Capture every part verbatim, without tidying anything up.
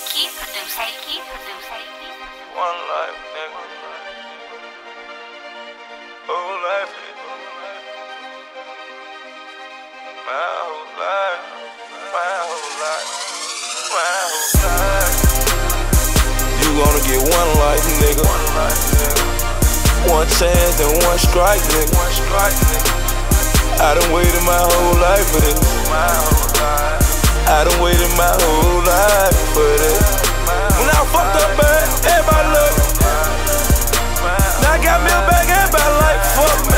Key, produce, hey, key, produce, hey, key. One life, nigga. Whole life, nigga. My whole life. My whole life. My whole life. You gonna get one life, nigga. One life, nigga. One chance and one strike, nigga. One strike, nigga. I done waited my whole life for this. My whole life. I done waited my whole life for this. When I fucked up, man, everybody look. Now I got me a bag, everybody like, fuck me.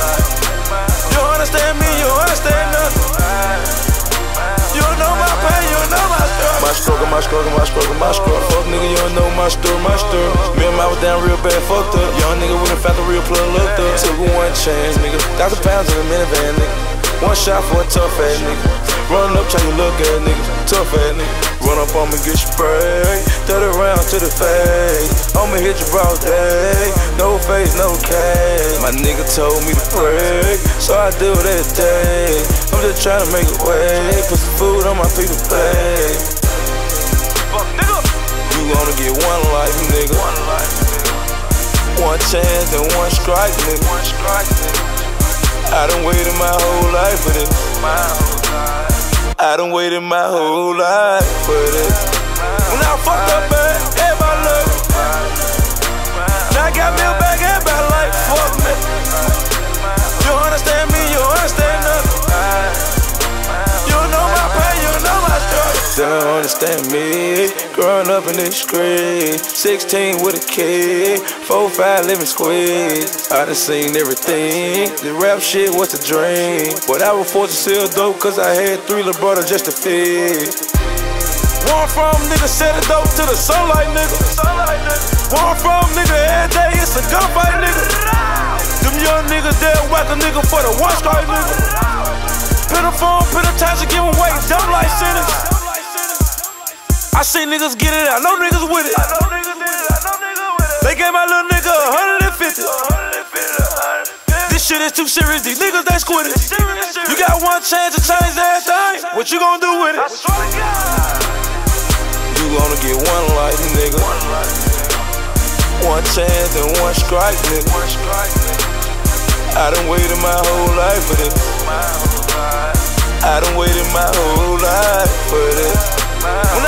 You don't understand me, you don't understand nothing. You don't know my pain, you don't know my struggle. My struggle, my struggle, my struggle, my struggle. Fuck nigga, you don't know my story, my story. Me and my was down real bad, fucked up. Young nigga wouldn't found the real plug, looked up. Took one chance, nigga. Thousand pounds in a minivan, nigga. One shot for a tough ass nigga. Run up, try to look at nigga. Tough ass nigga. Run up on me, get sprayed. Throw it around to the face. I'ma hit you broad day. No face, no cash. My nigga told me to pray, so I do it every day. I'm just trying to make a way. Put some food on my people's plate. Fuck nigga. You gonna get one life, nigga. One life, nigga. One chance and one strike, nigga. One strike, nigga. I done waited my whole life for this. My whole life. I done waited my whole life for this. When I fucked up, man, everybody look. Now I got me a bag, everybody like, fuck me. You don't understand me, you don't understand nothing. You don't know my pain, you don't know my struggle. They don't understand me. Growing up in this street, sixteen with a kid, four five living squeeze. I done seen everything. The rap shit was a dream, but I was forced to sell dope cause I had three little brothers just to feed. One from nigga set it dope to the sunlight, nigga. One from nigga every day it's a gunfight, nigga. Them young niggas there whack a nigga for the one strike, nigga. Pin a phone, pin a time to give away dumb life sentence. I seen niggas get it, I know niggas with it. I know niggas did it, I know niggas with it. They gave my little nigga one hundred fifty. This shit is too serious, these niggas they squid it. You got one chance to change everything. What you gonna do with it? I swear to God. You gonna get one life, nigga. One life, nigga. One chance and one strike, nigga. One strike, nigga. I done waited my whole life for this. My whole life. I done waited my whole life for this. When